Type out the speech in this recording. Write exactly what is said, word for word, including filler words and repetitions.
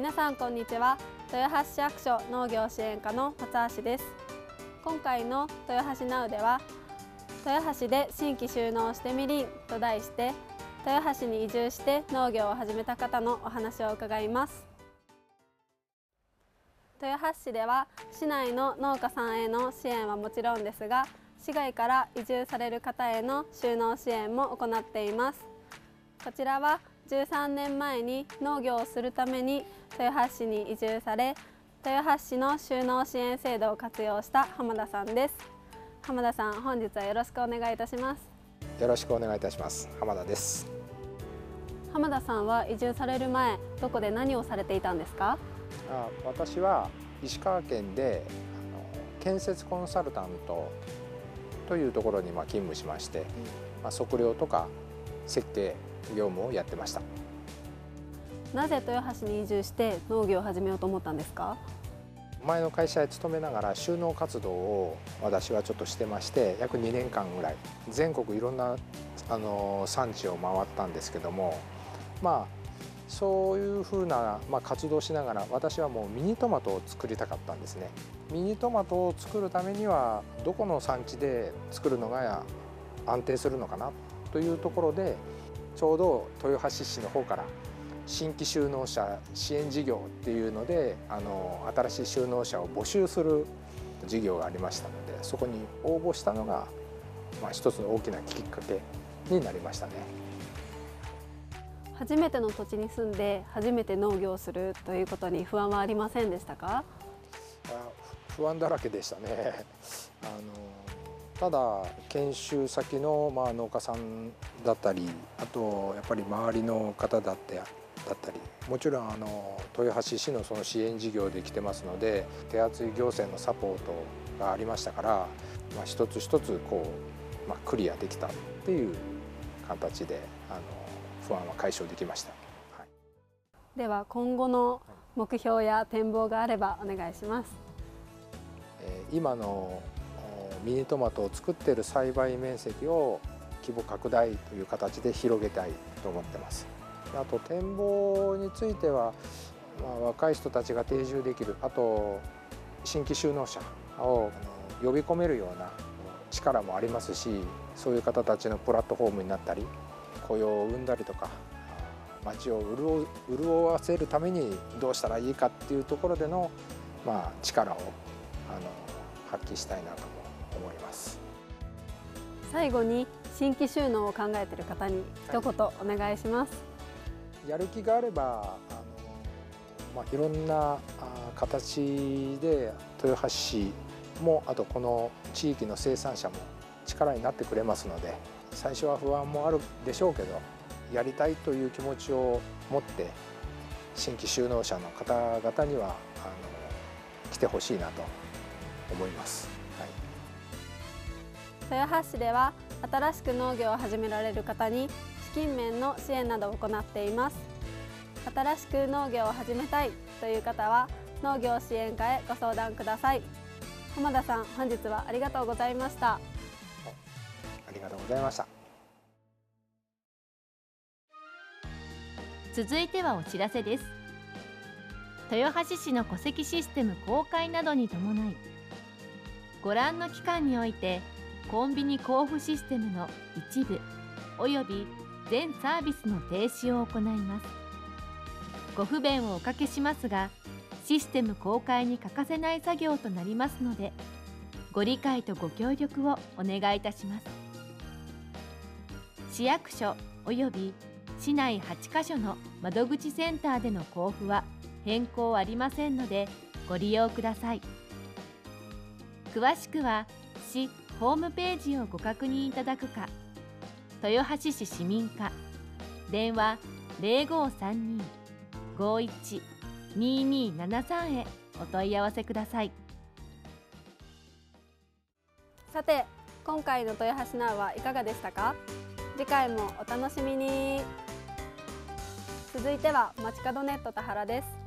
皆さんこんにちは。豊橋市役所農業支援課の松橋です。今回の豊橋ナウでは、豊橋で新規就農してみりんと題して、豊橋に移住して農業を始めた方のお話を伺います。豊橋市では市内の農家さんへの支援はもちろんですが、市外から移住される方への就農支援も行っています。こちらはじゅうさんねんまえに農業をするために豊橋市に移住され、豊橋市の就農支援制度を活用した浜田さんです。浜田さん、本日はよろしくお願いいたします。 よろしくお願いいたします。浜田です。 浜田さんは移住される前、どこで何をされていたんですか？ あ、私は石川県であの建設コンサルタントというところにまあ勤務しまして、まあ、測量とか設計業務をやってました。 なぜ豊橋に移住して農業を始めようと思ったんですか？ 前の会社へ勤めながら就農活動を私はちょっとしてまして、約にねんかんぐらい全国いろんなあの産地を回ったんですけども、まあそういうふうな、まあ、活動しながら私はもうミニトマトを作りたかったんですね。ミニトマトを作るためにはどこの産地で作るのが安定するのかなというところで、ちょうど豊橋市の方から新規就農者支援事業っていうので、あの新しい就農者を募集する事業がありましたので、そこに応募したのが、まあ、一つの大きなきっかけになりましたね。 初めての土地に住んで初めて農業をするということに不安はありませんでしたか？ あ、不安だらけでしたね。あのただ研修先のまあ農家さんだったり、あとやっぱり周りの方だってだったり、もちろんあの豊橋市のその支援事業で来てますので、手厚い行政のサポートがありましたから、まあ、一つ一つこう、まあ、クリアできたっていう形であの不安は解消できました。はい、 では今後の目標や展望があればお願いします。 えー、今のミニトマトを作っている栽培面積を規模拡大という形で広げたいと思ってます。あと展望については、まあ、若い人たちが定住できる、あと新規就農者を呼び込めるような力もありますし、そういう方たちのプラットフォームになったり、雇用を生んだりとか、町を潤潤わせるためにどうしたらいいかっていうところでの、まあ、力をあの発揮したいなと思います。 最後に新規就農を考えている方に一言お願いします。はい、 やる気があればあの、まあ、いろんな形で豊橋市も、あとこの地域の生産者も力になってくれますので、最初は不安もあるでしょうけど、やりたいという気持ちを持って新規就農者の方々にはあの来てほしいなと思います。はい、 豊橋市では新しく農業を始められる方に資金面の支援などを行っています。新しく農業を始めたいという方は農業支援課へご相談ください。浜田さん、本日はありがとうございました。 ありがとうございました。 続いてはお知らせです。豊橋市の戸籍システム公開などに伴い、ご覧の期間においてコンビニ交付システムの一部および全サービスの停止を行います。ご不便をおかけしますが、システム公開に欠かせない作業となりますので、ご理解とご協力をお願いいたします。市役所および市内はちかしょの窓口センターでの交付は変更ありませんのでご利用ください。詳しくは市ホームページをご確認いただくか、豊橋市市民課電話 ゼロごさんに ごいち ににななさん へお問い合わせください。 さて、今回の豊橋ナウはいかがでしたか？次回もお楽しみに。続いては街角ネット田原です。